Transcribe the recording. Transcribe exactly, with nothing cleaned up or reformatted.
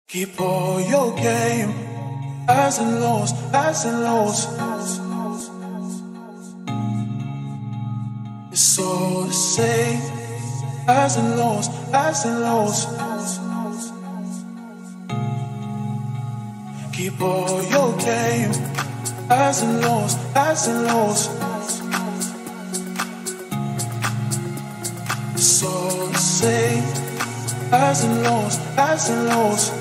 Keep all your game, highs and lows, highs and lows. It's all the same, highs and lows, highs and lows. Keep all your game, highs and lows, highs and lows. It's all the same, highs and lows, highs and lows.